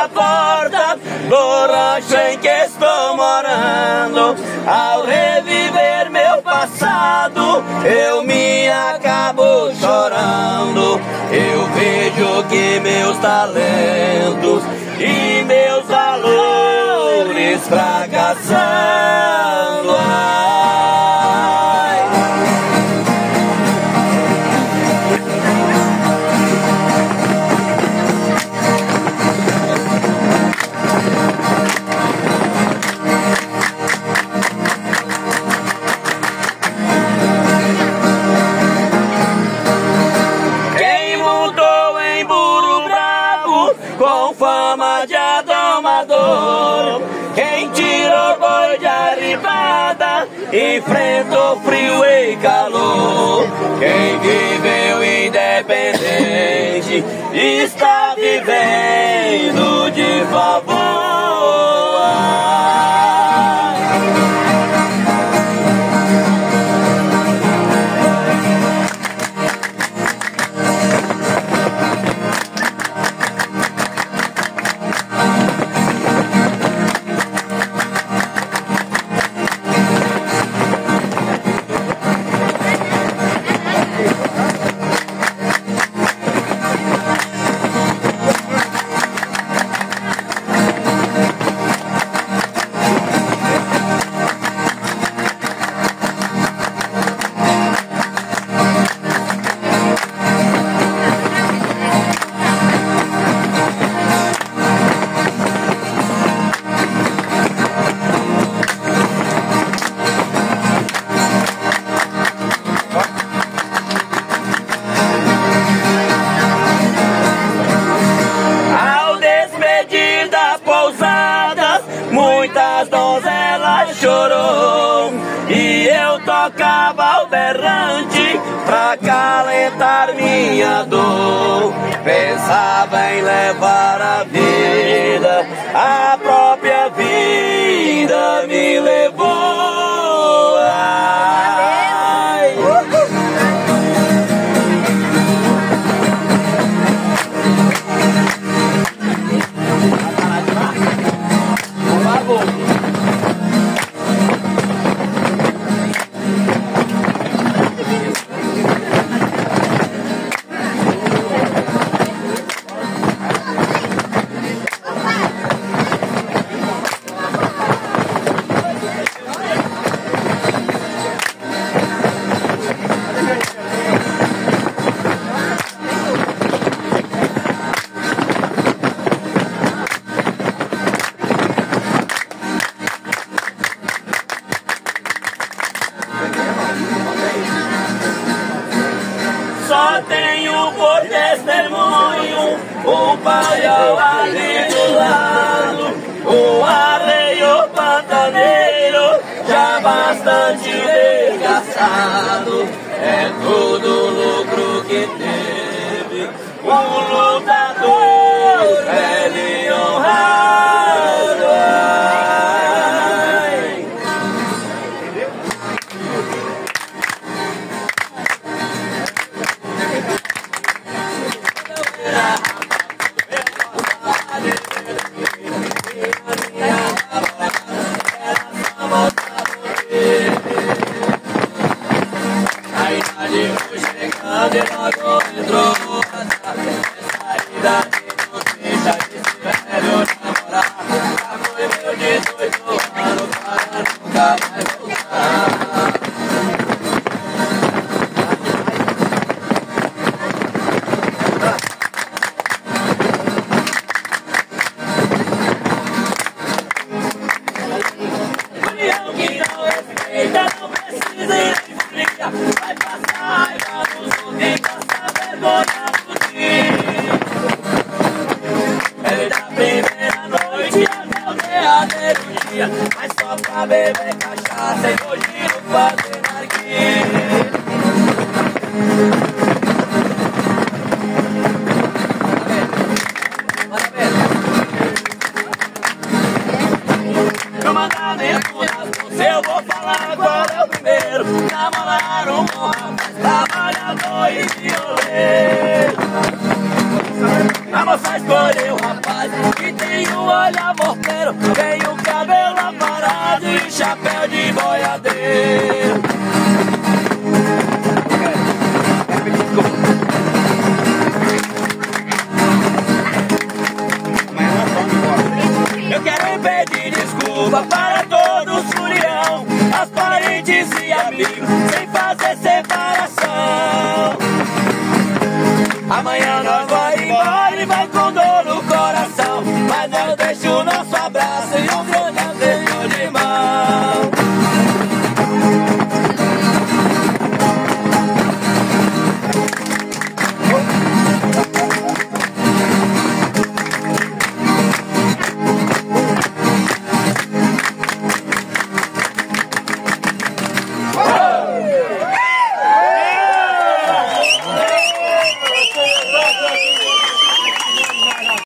a porta do rancho em que estou morando. Ao reviver meu passado, eu me acabo chorando. Eu vejo que meus talentos e meus valores fracassando. Com fama de adomador, quem tirou boi de arribada enfrentou frio e calor. Quem viveu independente está vivendo de favor. Muitas donzelas chorou e eu tocava o berrante pra acalentar minha dor. Pensava em levar a vida, a própria vida me levou. Ai. Só tenho por testemunho o paiol ali do lado, o arreio pantaneiro já bastante desgastado. É todo o lucro que teve um lutador velho e honrado. Chegando e logo entrou essa saída que não deixa de ser velho namorar. Já foi meu 18 anos para nunca mais voltar. União que não respeita, não precisa ir em fria, vai passar raiva dos outros e passar vergonha do dia. Ele da primeira noite até o derradeiro dia, mas só pra beber cachaça e nojinho fazer narguilha. Comandamento das bolsas, eu vou falar qual é o primeiro. Namorar um bom rapaz, trabalhador e violeiro. A moça escolheu o rapaz que tem chapéu de boiadeiro. Eu quero pedir desculpa para todo o Surião, as parentes e amigos, sem fazer